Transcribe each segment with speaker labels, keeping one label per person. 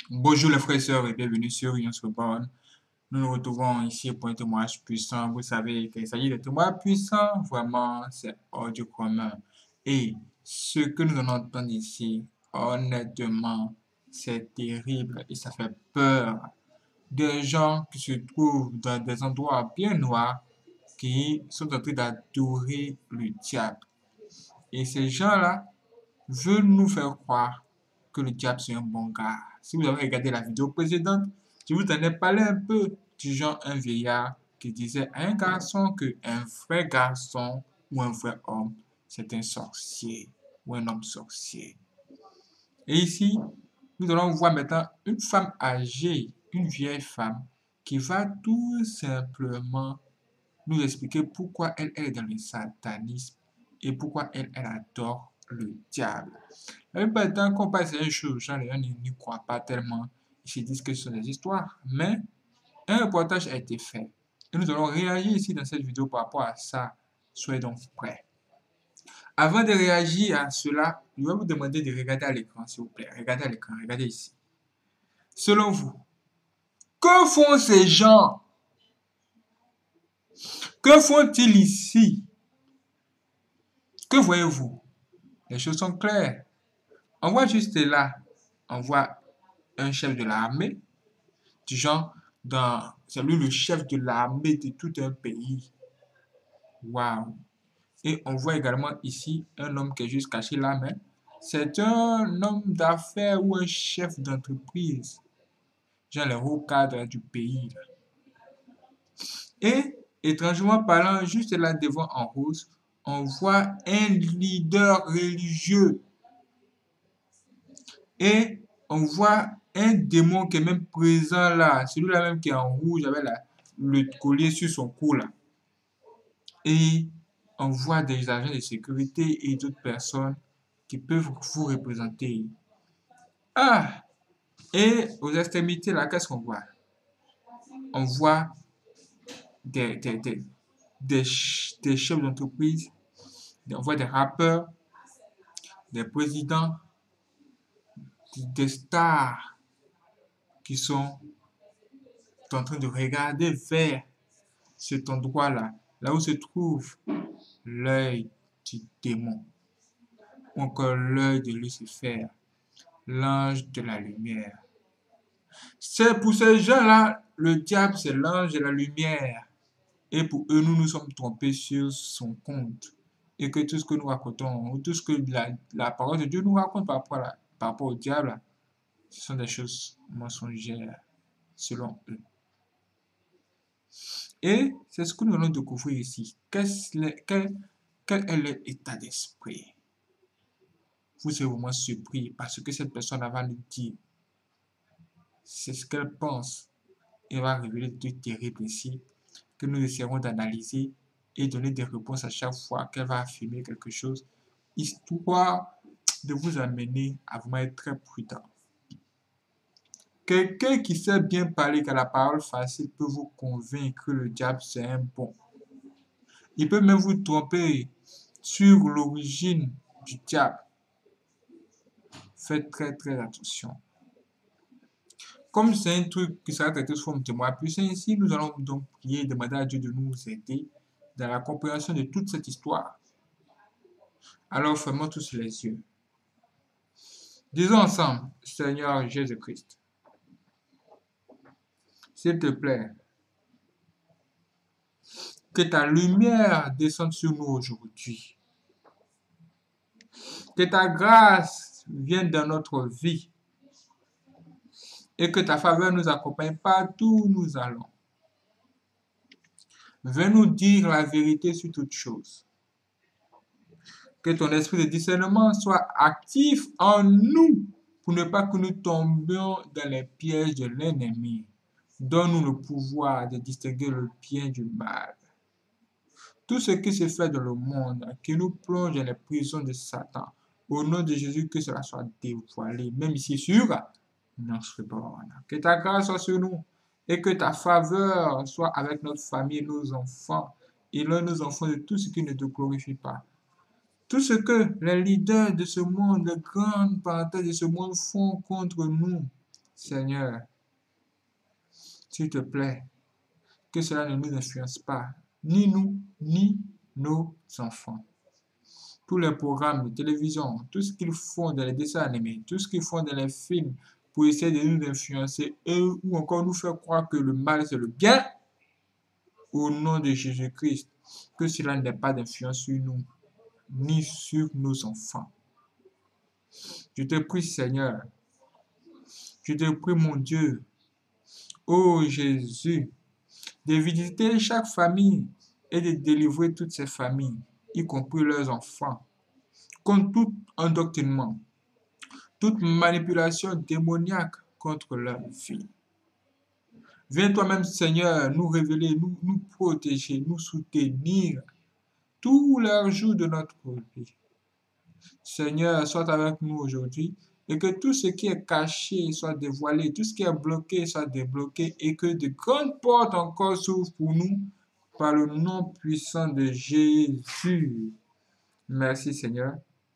Speaker 1: Bonjour les frères et sœurs et bienvenue sur Union sur Borne. Nous nous retrouvons ici pour un témoignage puissant. Vous savez qu'il s'agit de témoignages puissants, vraiment, c'est hors du commun. Et ce que nous en entendons ici, honnêtement, c'est terrible et ça fait peur. Des gens qui se trouvent dans des endroits bien noirs qui sont en train d'adorer le diable. Et ces gens-là veulent nous faire croire que le diable c'est un bon gars. Si vous avez regardé la vidéo précédente, je vous en ai parlé un peu du genre un vieillard qui disait à un garçon que un vrai garçon ou un vrai homme, c'est un sorcier ou un homme sorcier. Et ici, nous allons voir maintenant une femme âgée, une vieille femme, qui va tout simplement nous expliquer pourquoi elle est dans le satanisme et pourquoi elle adore le diable. La plupart du temps, quand on passe à une chose, les gens n'y croient pas tellement. Ils se disent que ce sont des histoires. Mais un reportage a été fait. Et nous allons réagir ici dans cette vidéo par rapport à ça. Soyez donc prêts. Avant de réagir à cela, je vais vous demander de regarder à l'écran, s'il vous plaît. Regardez à l'écran, regardez ici. Selon vous, que font ces gens? Que font-ils ici? Que voyez-vous? Les choses sont claires. On voit juste là, on voit un chef de l'armée, du genre, c'est lui le chef de l'armée de tout un pays. Waouh! Et on voit également ici un homme qui est juste caché là, mais c'est un homme d'affaires ou un chef d'entreprise, genre les hauts cadres du pays. Et étrangement parlant, juste là devant en rose, on voit un leader religieux. Et on voit un démon qui est même présent là, celui-là même qui est en rouge avec le collier sur son cou là. Et on voit des agents de sécurité et d'autres personnes qui peuvent vous représenter. Ah! Et aux extrémités là, qu'est-ce qu'on voit? On voit des, des, des, des chefs d'entreprise, on voit des rappeurs, des présidents, des stars qui sont en train de regarder vers cet endroit-là, là où se trouve l'œil du démon, ou encore l'œil de Lucifer, l'ange de la lumière. C'est pour ces gens-là, le diable, c'est l'ange de la lumière. Et pour eux, nous nous sommes trompés sur son compte. Et que tout ce que nous racontons, ou tout ce que la parole de Dieu nous raconte par rapport au diable, ce sont des choses mensongères, selon eux. Et c'est ce que nous allons découvrir ici. Quel est leur état d'esprit? Vous serez vraiment surpris parce que cette personne va nous dire. C'est ce qu'elle pense. Elle va révéler des trucs terribles ici que nous essaierons d'analyser et donner des réponses à chaque fois qu'elle va affirmer quelque chose, histoire de vous amener à vraiment être très prudent. Quelqu'un qui sait bien parler, qui a la parole facile, peut vous convaincre que le diable c'est un bon. Il peut même vous tromper sur l'origine du diable. Faites très très attention. Comme c'est un truc qui sera traité sous forme de témoin puissant ici, nous allons donc prier et demander à Dieu de nous aider dans la compréhension de toute cette histoire. Alors fermons tous les yeux. Disons ensemble, Seigneur Jésus-Christ, s'il te plaît, que ta lumière descende sur nous aujourd'hui. Que ta grâce vienne dans notre vie et que ta faveur nous accompagne partout où nous allons. Viens nous dire la vérité sur toutes choses. Que ton esprit de discernement soit actif en nous pour ne pas que nous tombions dans les pièges de l'ennemi. Donne-nous le pouvoir de distinguer le bien du mal. Tout ce qui se fait dans le monde, qui nous plonge dans les prisons de Satan, au nom de Jésus, que cela soit dévoilé, même ici sur notre borne. Que ta grâce soit sur nous et que ta faveur soit avec notre famille, nos enfants, et l'un nos enfants de tout ce qui ne te glorifie pas. Tout ce que les leaders de ce monde, les grandes parenthèses de ce monde font contre nous, Seigneur, s'il te plaît, que cela ne nous influence pas, ni nous, ni nos enfants. Tous les programmes de télévision, tout ce qu'ils font dans les dessins animés, tout ce qu'ils font dans les films pour essayer de nous influencer ou encore nous faire croire que le mal c'est le bien, au nom de Jésus-Christ, que cela n'ait pas d'influence sur nous, ni sur nos enfants. Je te prie, Seigneur, je te prie, mon Dieu, ô Jésus, de visiter chaque famille et de délivrer toutes ces familles, y compris leurs enfants, contre tout endoctrinement, toute manipulation démoniaque contre leur vie. Viens toi-même, Seigneur, nous révéler, nous protéger, nous soutenir tous les jours de notre vie. Seigneur, sois avec nous aujourd'hui et que tout ce qui est caché soit dévoilé, tout ce qui est bloqué soit débloqué et que de grandes portes encore s'ouvrent pour nous par le nom puissant de Jésus. Merci, Seigneur.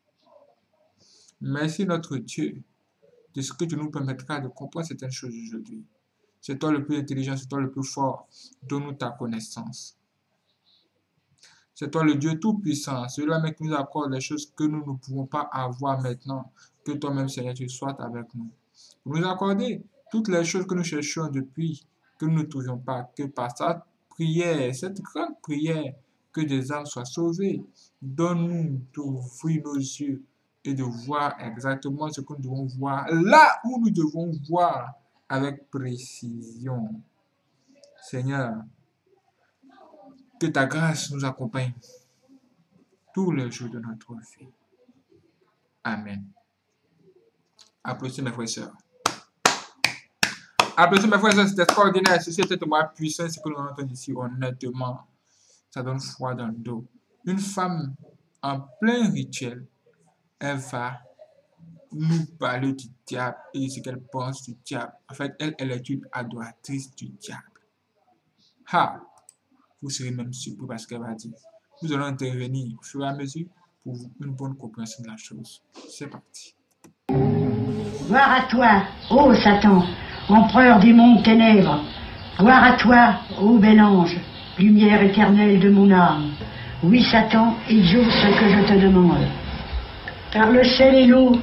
Speaker 1: Merci, notre Dieu, de ce que tu nous permettras de comprendre certaines choses aujourd'hui. C'est toi le plus intelligent, c'est toi le plus fort. Donne-nous ta connaissance. C'est toi le Dieu tout-puissant, celui-là qui nous accorde les choses que nous ne pouvons pas avoir maintenant. Que toi-même, Seigneur, tu sois avec nous. Pour nous accorder toutes les choses que nous cherchions depuis, que nous ne trouvions pas, que par sa prière, cette grande prière, que des âmes soient sauvées. Donne-nous d'ouvrir nos yeux et de voir exactement ce que nous devons voir, là où nous devons voir avec précision. Seigneur, que ta grâce nous accompagne tous les jours de notre vie. Amen. Applaudissez mes frères et sœurs. Applaudissez mes frères et sœurs, c'est extraordinaire. Ceci était tellement puissant, ce que nous entendons ici, honnêtement. Ça donne froid dans le dos. Une femme en plein rituel, elle va nous parler du diable et de ce qu'elle pense du diable. En fait, elle est une adoratrice du diable. Ha! Vous serez même surpris parce qu'elle va dire. Nous allons intervenir au fur et à mesure pour une bonne compréhension de la chose. C'est parti.
Speaker 2: Gloire à toi, ô Satan, empereur des mondes ténèbres. Gloire à toi, ô bel ange, lumière éternelle de mon âme. Oui, Satan, exauce ce que je te demande. Par le sel et l'eau,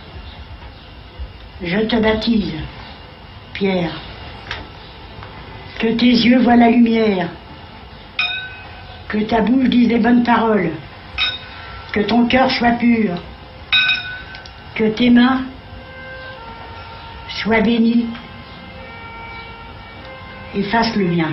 Speaker 2: je te baptise, Pierre. Que tes yeux voient la lumière, que ta bouche dise les bonnes paroles, que ton cœur soit pur, que tes mains soient bénies et fassent le bien.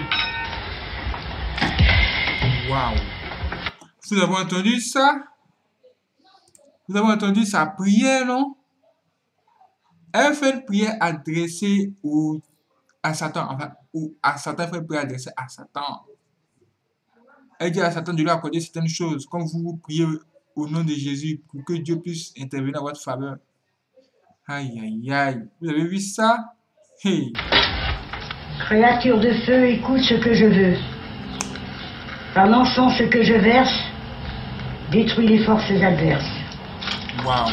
Speaker 1: Waouh! Vous avez entendu ça? Vous avez entendu sa prière, non? Elle fait une prière adressée à Satan. Enfin, à Satan, elle fait une prière adressée à Satan. Elle dit à Satan de lui accorder certaines choses, comme vous priez au nom de Jésus, pour que Dieu puisse intervenir en votre faveur. Aïe, aïe, aïe. Vous avez vu ça? Hey!
Speaker 2: Créature de feu, écoute ce que je veux. Par l'encens que je verse, détruis les forces adverses.
Speaker 1: Waouh!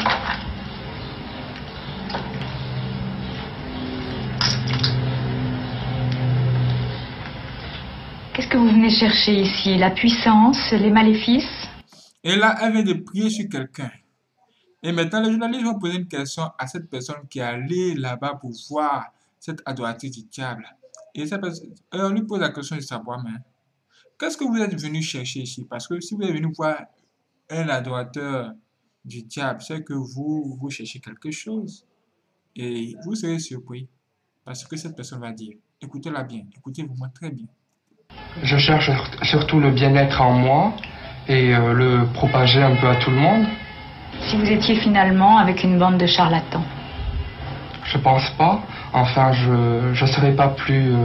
Speaker 3: Qu'est-ce que vous venez chercher ici? La puissance, les maléfices?
Speaker 1: Et là, elle vient de prier sur quelqu'un. Et maintenant, les journalistes vont poser une question à cette personne qui est allée là-bas pour voir cette adoratrice du diable. Et cette personne, on lui pose la question de savoir, mais qu'est-ce que vous êtes venu chercher ici? Parce que si vous êtes venu voir un adorateur du diable, c'est que vous cherchez quelque chose. Et vous serez surpris parce que cette personne va dire. Écoutez-la bien, écoutez-vous très bien.
Speaker 4: Je cherche surtout le bien-être en moi et le propager un peu à tout le monde.
Speaker 3: Si vous étiez finalement avec une bande de charlatans?
Speaker 4: Je pense pas. Enfin, je serais pas plus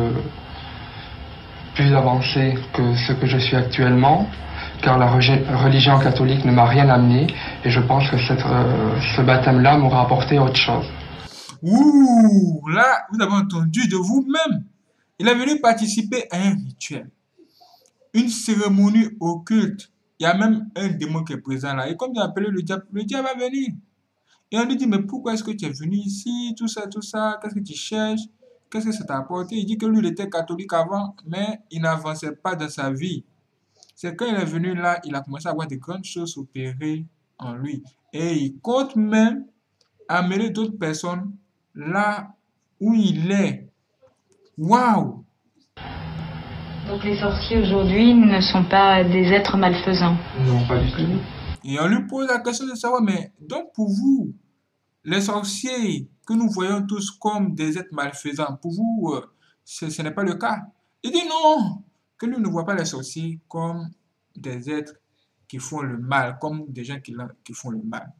Speaker 4: avancé que ce que je suis actuellement, car la religion catholique ne m'a rien amené et je pense que ce baptême-là m'aura apporté autre chose.
Speaker 1: Ouh, là, vous avez entendu de vous-même. Il est venu participer à un rituel, une cérémonie occulte. Il y a même un démon qui est présent là. Et comme il a appelé le diable va venir. Et on lui dit, mais pourquoi est-ce que tu es venu ici, tout ça, qu'est-ce que tu cherches, qu'est-ce que ça t'a apporté? Il dit que lui, il était catholique avant, mais il n'avançait pas dans sa vie. C'est quand il est venu là, il a commencé à voir de grandes choses opérer en lui. Et il compte même amener d'autres personnes là où il est. Waouh!
Speaker 3: Donc les sorciers aujourd'hui ne sont pas des êtres malfaisants.
Speaker 4: Non, pas du tout.
Speaker 1: Et on lui pose la question de savoir, mais donc pour vous, les sorciers que nous voyons tous comme des êtres malfaisants, pour vous, ce n'est pas le cas. Il dit non, que lui ne voit pas les sorciers comme des êtres qui font le mal, comme des gens qui font le mal.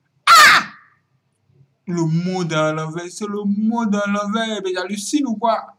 Speaker 1: Le monde à l'envers, c'est le monde à l'envers, mais j'hallucine ou quoi?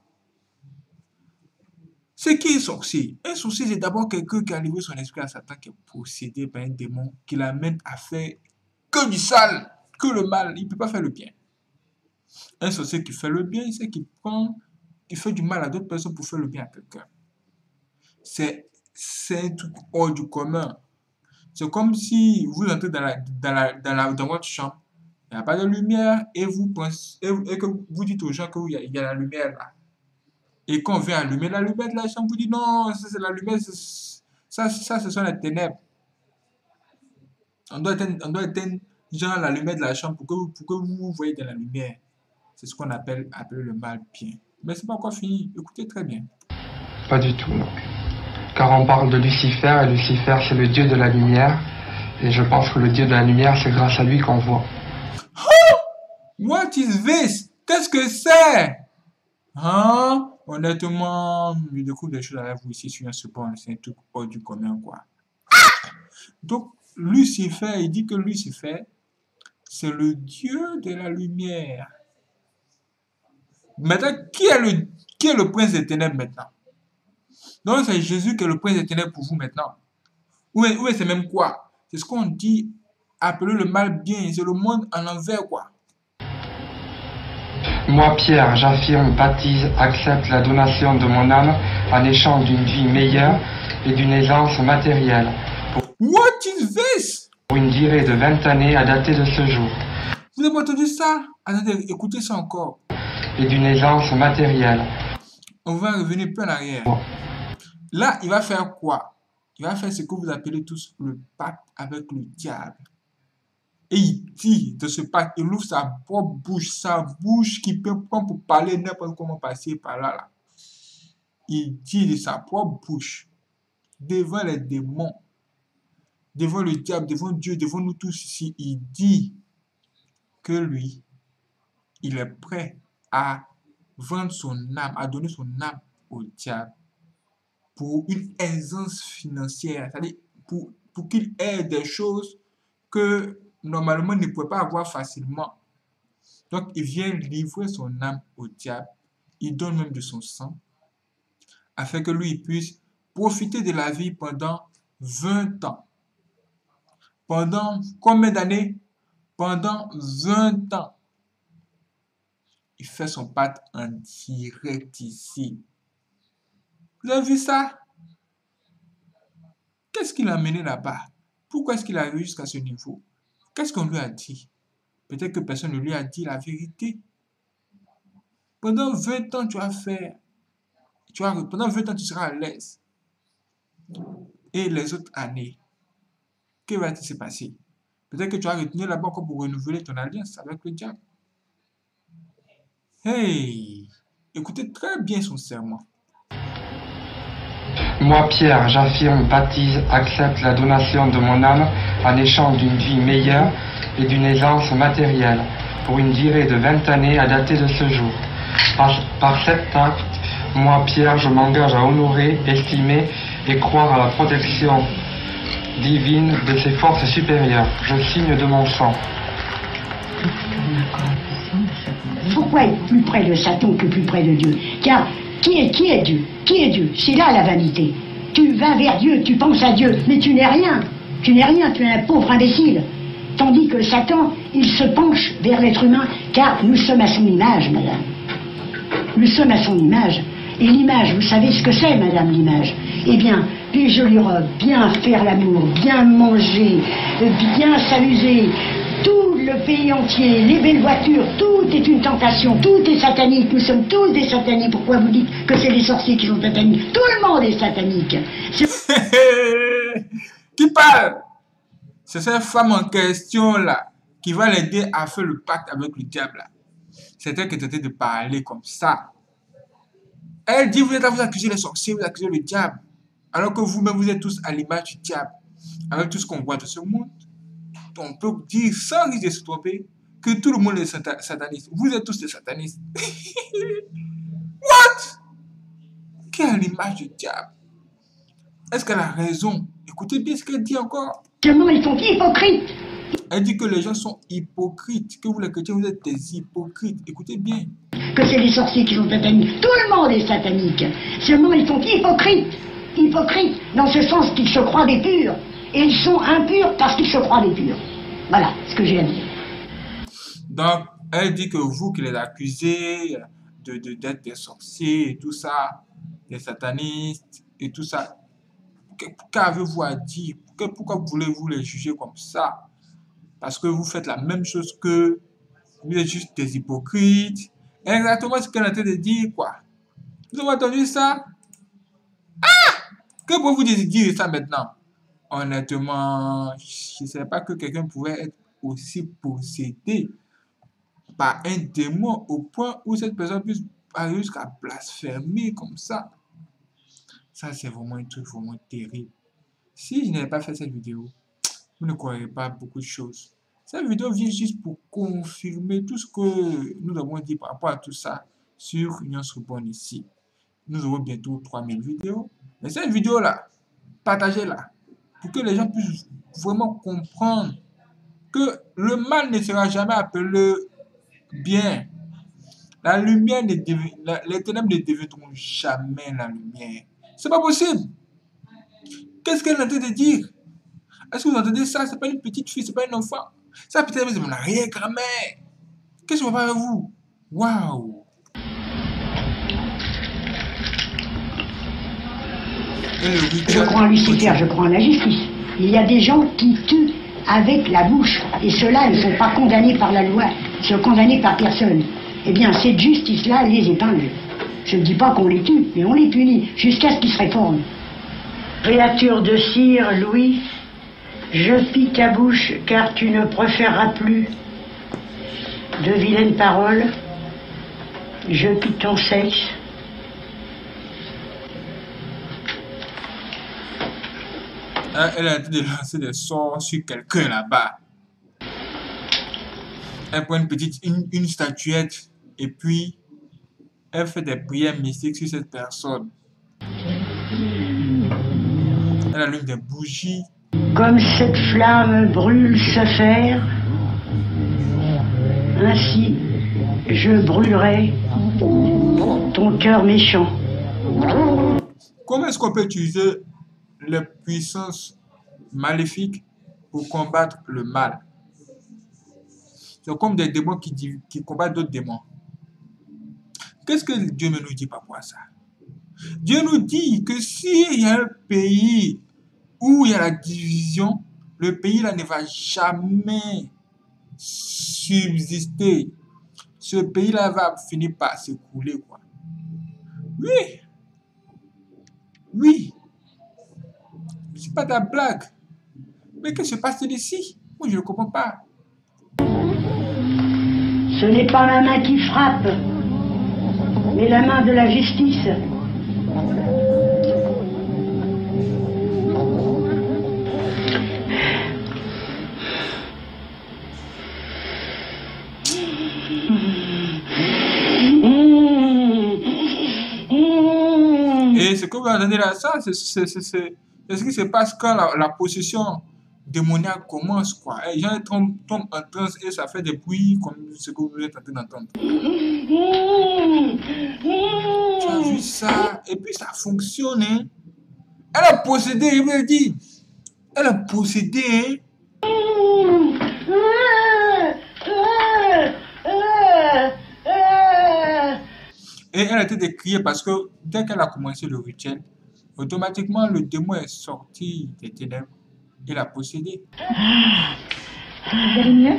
Speaker 1: C'est qui un sorcier? Un sorcier, c'est d'abord quelqu'un qui a livré son esprit à Satan, qui est possédé par un démon, qui l'amène à faire que du sale, que le mal. Il ne peut pas faire le bien. Un sorcier qui fait le bien, il sait qu'il fait du mal à d'autres personnes pour faire le bien à quelqu'un. C'est un truc hors du commun. C'est comme si vous entrez dans votre chambre, il n'y a pas de lumière, et que vous dites aux gens qu'il y a la lumière là. Et quand on vient allumer la lumière de la chambre, vous dites non, ça c'est la lumière, ça ce sont les ténèbres. On doit éteindre genre la lumière de la chambre pour que vous voyez dans la lumière. C'est ce qu'on appelle le mal bien. Mais c'est pas encore fini. Écoutez très bien.
Speaker 4: Pas du tout, non. Car on parle de Lucifer, et Lucifer c'est le dieu de la lumière. Et je pense que le dieu de la lumière, c'est grâce à lui qu'on voit.
Speaker 1: What is this? Qu'est-ce que c'est? Hein? Honnêtement, je découvre des choses avec vous ici sur un support, c'est un truc hors du commun, quoi. Donc, Lucifer, il dit que Lucifer, c'est le dieu de la lumière. Maintenant, qui est le prince des ténèbres maintenant? Donc, c'est Jésus qui est le prince des ténèbres pour vous maintenant. Ou c'est même quoi? C'est ce qu'on dit, appeler le mal bien, c'est le monde en envers, quoi.
Speaker 4: Moi, Pierre, j'affirme, baptise, accepte la donation de mon âme en échange d'une vie meilleure et d'une aisance matérielle.
Speaker 1: What is this?
Speaker 4: Pour une durée de 20 années à dater de ce jour.
Speaker 1: Vous avez entendu ça? Attendez, écoutez ça encore.
Speaker 4: Et d'une aisance matérielle.
Speaker 1: On va revenir peu en arrière.
Speaker 4: Oh.
Speaker 1: Là, il va faire quoi? Il va faire ce que vous appelez tous le pacte avec le diable. Et il dit de ce pacte, il ouvre sa propre bouche, sa bouche qui peut prendre pour parler n'importe comment passer par là. Il dit de sa propre bouche, devant les démons, devant le diable, devant Dieu, devant nous tous ici, il dit que lui, il est prêt à vendre son âme, à donner son âme au diable pour une aisance financière, c'est-à-dire pour qu'il ait des choses que normalement il ne pouvait pas avoir facilement. Donc il vient livrer son âme au diable, il donne même de son sang, afin que lui puisse profiter de la vie pendant 20 ans. Pendant combien d'années? Pendant 20 ans. Il fait son pacte en direct ici. Vous avez vu ça? Qu'est-ce qu'il a mené là-bas? Pourquoi est-ce qu'il est arrivé jusqu'à ce niveau? Qu'est-ce qu'on lui a dit? Peut-être que personne ne lui a dit la vérité. Pendant 20 ans, pendant 20 ans, tu seras à l'aise. Et les autres années, que va-t-il se passer? Peut-être que tu vas retenir là-bas encore pour renouveler ton alliance avec le diable. Hey! Écoutez très bien son serment.
Speaker 4: Moi, Pierre, j'affirme, baptise, accepte la donation de mon âme en échange d'une vie meilleure et d'une aisance matérielle pour une durée de 20 années à dater de ce jour. Par cet acte, moi, Pierre, je m'engage à honorer, estimer et croire à la protection divine de ces forces supérieures. Je signe de mon sang.
Speaker 2: Pourquoi être plus près de Satan que plus près de Dieu? Car qui est Dieu? Qui est Dieu? C'est là la vanité. Tu vas vers Dieu, tu penses à Dieu, mais tu n'es rien. Tu n'es rien, tu es un pauvre imbécile. Tandis que Satan, il se penche vers l'être humain, car nous sommes à son image, madame. Nous sommes à son image. Et l'image, vous savez ce que c'est, madame, l'image? Eh bien, les jolies robes, bien faire l'amour, bien manger, bien s'amuser, Tout le pays entier, les belles voitures, tout est une tentation, tout est satanique. Nous sommes tous des sataniques. Pourquoi vous dites que c'est les sorciers qui sont sataniques? Tout le monde est satanique.
Speaker 1: Qui parle? C'est cette femme en question là qui va l'aider à faire le pacte avec le diable là. C'est elle qui est train de parler comme ça. Elle dit, vous êtes à vous accuser les sorciers, vous accusez le diable. Alors que vous-même, vous êtes tous à l'image du diable. Avec tout ce qu'on voit de ce monde. On peut dire, sans risque de se tromper, que tout le monde est sataniste. Vous êtes tous des satanistes. What? Qui est à l'image du diable? Est-ce qu'elle a raison? Écoutez bien ce qu'elle dit encore.
Speaker 2: Seulement, ils sont hypocrites.
Speaker 1: Elle dit que les gens sont hypocrites. Que vous, les chrétiens, vous êtes des hypocrites. Écoutez bien.
Speaker 2: Que c'est les sorciers qui sont sataniques. Tout le monde est satanique. Seulement, ils sont hypocrites. Hypocrites, dans ce sens qu'ils se croient des purs. Et ils sont impurs parce qu'ils se croient des purs. Voilà ce que j'ai à dire.
Speaker 1: Donc, elle dit que vous qui les accusez d'être des sorciers et tout ça, des satanistes et tout ça, qu'avez-vous à dire? Pourquoi voulez-vous les juger comme ça? Parce que vous faites la même chose que vous êtes juste des hypocrites. Exactement ce qu'elle a train de dire, quoi. Vous avez entendu ça? Que pouvez-vous dire ça maintenant? Honnêtement, je ne savais pas que quelqu'un pouvait être aussi possédé par un démon au point où cette personne puisse aller jusqu'à blasphémer comme ça. Ça, c'est vraiment un truc vraiment terrible. Si je n'avais pas fait cette vidéo, vous ne croiriez pas beaucoup de choses. Cette vidéo vient juste pour confirmer tout ce que nous avons dit par rapport à tout ça sur Union Sorbonne ici. Nous aurons bientôt 3000 vidéos. Mais cette vidéo-là, partagez-la pour que les gens puissent vraiment comprendre que le mal ne sera jamais appelé bien. La lumière les ténèbres ne deviendront jamais la lumière. C'est pas possible. Qu'est-ce qu'elle est en train de dire? Est-ce que vous entendez ça? C'est pas une petite fille, c'est pas un enfant. Ça peut-être c'est mon arrière-grand-mère. Qu'est-ce que je vais faire avec vous? Waouh!
Speaker 2: Je crois en Lucifer, je crois en la justice. Il y a des gens qui tuent avec la bouche. Et ceux-là ne sont pas condamnés par la loi. Ils sont condamnés par personne. Eh bien, cette justice-là les épingle. Je ne dis pas qu'on les tue, mais on les punit, jusqu'à ce qu'ils se réforment. Créature de cire, Louis, je pille ta bouche, car tu ne préféreras plus de vilaines paroles. Je pille ton sexe.
Speaker 1: Elle a été de lancer des sorts sur quelqu'un là-bas. Elle prend une statuette et puis elle fait des prières mystiques sur cette personne. Elle allume des bougies.
Speaker 2: Comme cette flamme brûle ce fer, ainsi je brûlerai ton cœur méchant.
Speaker 1: Comment est-ce qu'on peut utiliser les puissances maléfiques pour combattre le mal? C'est comme des démons qui combattent d'autres démons. Qu'est-ce que Dieu nous dit par rapport à ça? Dieu nous dit que s'il y a un pays où il y a la division, le pays là ne va jamais subsister. Ce pays là va finir par s'écrouler, quoi. Oui. Oui. C'est pas de la blague. Mais qu'est-ce qui se passe ici? Moi, je ne comprends pas.
Speaker 2: Ce n'est pas ma main qui frappe, mais la main de la justice.
Speaker 1: Et ce que vous entendez là, ça, c'est ce qui se passe quand la possession démoniaque commence, quoi. Les gens tombent en transe et ça fait des bruits comme ce que vous êtes en train d'entendre. Tu as vu ça? Et puis ça fonctionne, hein? Elle a possédé, je vous l'ai dit. Elle a possédé, hein? Et elle a été décriée parce que dès qu'elle a commencé le rituel, automatiquement le démon est sorti des ténèbres et l'a possédé.
Speaker 3: Vous allez mieux?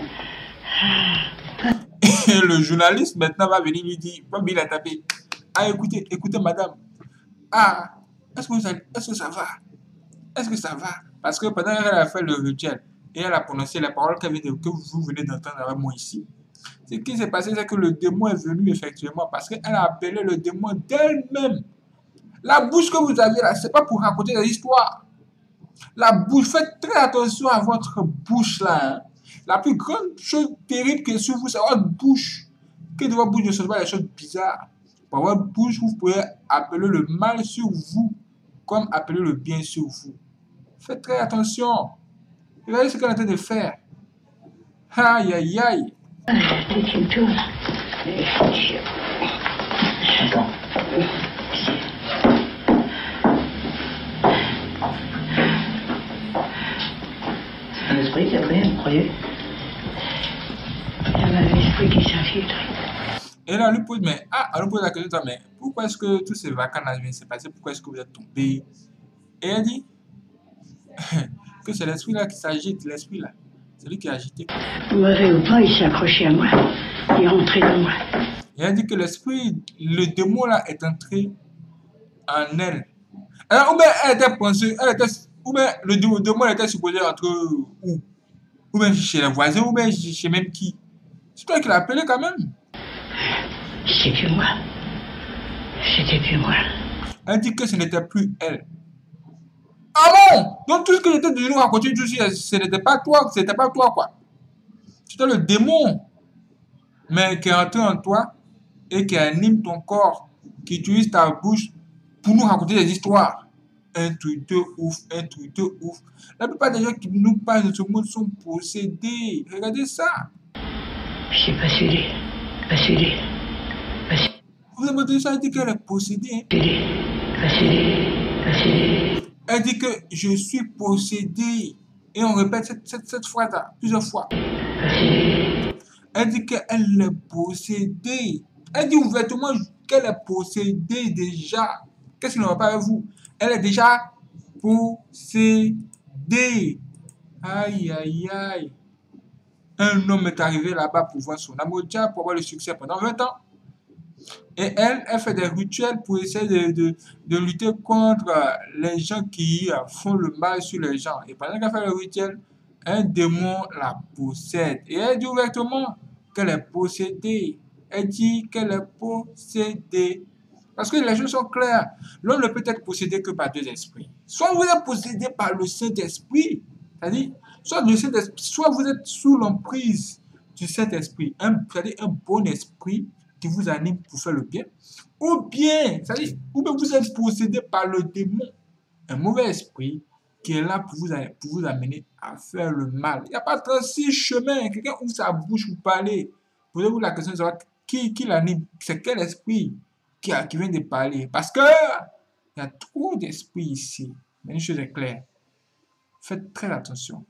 Speaker 1: Et le journaliste maintenant va venir lui dire, comme il a tapé, ah écoutez, écoutez madame, ah, est-ce que ça va? Est-ce que ça va? Parce que pendant qu'elle a fait le rituel et elle a prononcé les paroles que vous venez d'entendre avec moi ici, ce qui s'est passé, c'est que le démon est venu effectivement parce qu'elle a appelé le démon d'elle-même. La bouche que vous aviez là, c'est pas pour raconter des histoires. La bouche, faites très attention à votre bouche là. Hein. La plus grande chose terrible qui est sur vous, c'est votre bouche. Que de votre bouche ne soit pas des choses bizarres. Par votre bouche, vous pouvez appeler le mal sur vous, comme appeler le bien sur vous. Faites très attention. Regardez ce qu'elle est en train de faire. Aïe, aïe, aïe.
Speaker 2: C'est une chose. Attends. C'est un esprit, c'est vrai, vous croyez? Il y a un esprit qui s'infiltre.
Speaker 1: Et là, on lui pose, on lui pose la question, mais pourquoi est-ce que tous ces vacances viennent se passer? Pourquoi est-ce que vous êtes tombé? Et elle dit que c'est l'esprit là qui s'agite, l'esprit là. C'est lui qui est agité.
Speaker 2: Mauvais ou pas, il s'est accroché à moi. Il est rentré dans moi.
Speaker 1: Et elle dit que l'esprit, le démon là est entré en elle. Alors, ou bien elle était pensée, ou bien le démon était supposé entrer où? Ou bien chez les voisins, ou bien chez même qui? C'est toi qui l'as appelé quand même.
Speaker 2: C'est plus moi. C'était plus moi.
Speaker 1: Elle dit que ce n'était plus elle. Ah bon? Donc tout ce que j'étais de nous raconter tout ce n'était pas toi, c'était pas toi quoi. C'était le démon, mais qui est entré en toi et qui anime ton corps, qui utilise ta bouche pour nous raconter des histoires. Un truc de ouf, un truc de ouf. La plupart des gens qui nous parlent de ce monde sont possédés. Regardez ça.
Speaker 2: J'ai pas cédé. Pas cédé. Pas cédé.
Speaker 1: Vous avez entendu ça, elle dit qu'elle est possédée.
Speaker 2: Pas cédé. Pas cédé.
Speaker 1: Elle dit que je suis possédée. Et on répète cette phrase-là plusieurs fois.
Speaker 2: Pas cédé.
Speaker 1: Elle dit qu'elle est possédée. Elle dit ouvertement qu'elle est possédée déjà. Qu'est-ce qui ne va pas avec vous? Elle est déjà possédée. Aïe, aïe, aïe. Un homme est arrivé là-bas pour voir son amour pour avoir le succès pendant 20 ans. Et elle fait des rituels pour essayer de lutter contre les gens qui font le mal sur les gens. Et pendant qu'elle fait le rituel, un démon la possède. Et elle dit ouvertement qu'elle est possédée. Elle dit qu'elle est possédée. Parce que les choses sont claires. L'homme ne peut être possédé que par deux esprits. Soit vous êtes possédé par le Saint-Esprit, c'est-à-dire, soit vous êtes sous l'emprise du Saint-Esprit, c'est-à-dire un bon esprit qui vous anime pour faire le bien, ou bien, c'est-à-dire, ou bien vous êtes possédé par le démon, un mauvais esprit qui est là pour vous amener à faire le mal. Il n'y a pas 36 chemins. Quelqu'un ouvre sa bouche pour parler. Posez-vous la question de savoir qui l'anime, c'est quel esprit qui vient de parler. Parce que il y a trop d'esprits ici. Mais une chose est claire. Faites très attention.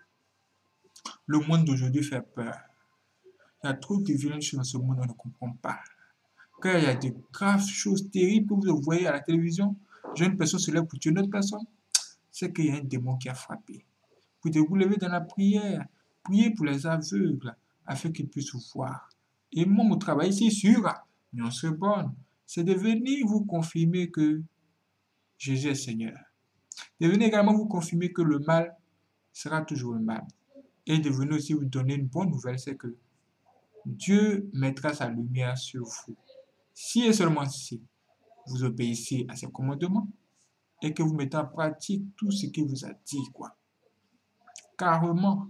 Speaker 1: Le monde d'aujourd'hui fait peur. Il y a trop de violences dans ce monde, on ne comprend pas. Quand il y a de graves choses terribles que vous voyez à la télévision, jeune personne se lève pour tuer une autre personne, c'est qu'il y a un démon qui a frappé. Vous devez vous lever dans la prière, prier pour les aveugles, afin qu'ils puissent voir. Et moi, mon travail ici sur Union Sorbonne, c'est de venir vous confirmer que Jésus est Seigneur. De venir également vous confirmer que le mal sera toujours le mal. Et de venir aussi vous donner une bonne nouvelle, c'est que Dieu mettra sa lumière sur vous. Si et seulement si vous obéissez à ses commandements et que vous mettez en pratique tout ce qu'il vous a dit, quoi. Carrément,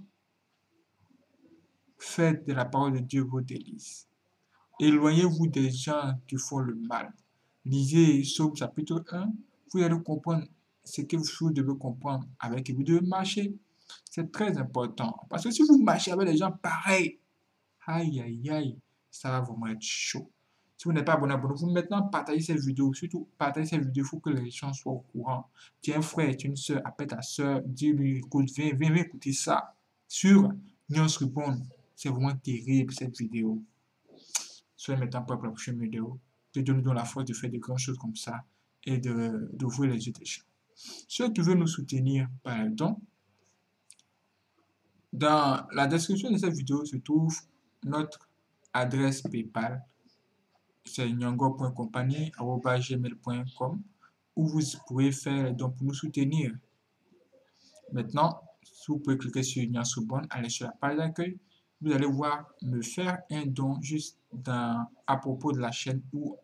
Speaker 1: faites de la parole de Dieu vos délices. Éloignez-vous des gens qui font le mal. Lisez Psaume chapitre 1, vous allez comprendre ce que vous devez comprendre avec qui vous devez marcher. C'est très important. Parce que si vous marchez avec des gens pareils, aïe, aïe, aïe, ça va vraiment être chaud. Si vous n'êtes pas abonné, abonnez-vous maintenant, partagez cette vidéo. Surtout, partagez cette vidéo, il faut que les gens soient au courant. Tu es un frère, tu es une soeur, appelle ta soeur, dis-lui, écoute, viens écouter ça sur Union Sorbonne. C'est vraiment terrible cette vidéo. Soyez maintenant prêts pour la prochaine vidéo. Dieu nous donne la force de faire de grandes choses comme ça et d'ouvrir les yeux des gens. Ceux qui veulent nous soutenir par un don, Dans la description de cette vidéo se trouve notre adresse PayPal. C'est nyongo.compagnie@gmail.com où vous pouvez faire les dons pour nous soutenir. Maintenant, si vous pouvez cliquer sur Nyansubon, aller sur la page d'accueil, vous allez voir me faire un don juste à propos de la chaîne ou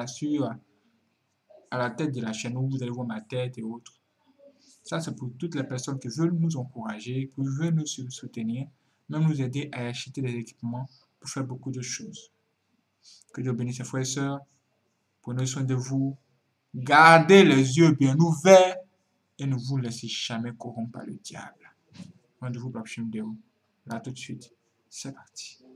Speaker 1: à la tête de la chaîne où vous allez voir ma tête et autres. Ça, c'est pour toutes les personnes qui veulent nous encourager, qui veulent nous soutenir, même nous aider à acheter des équipements pour faire beaucoup de choses. Que Dieu bénisse, frères et sœurs. Prenez soin de vous. Gardez les yeux bien ouverts et ne vous laissez jamais corrompre par le diable. Rendez-vous pour la prochaine vidéo. Là, tout de suite. C'est parti.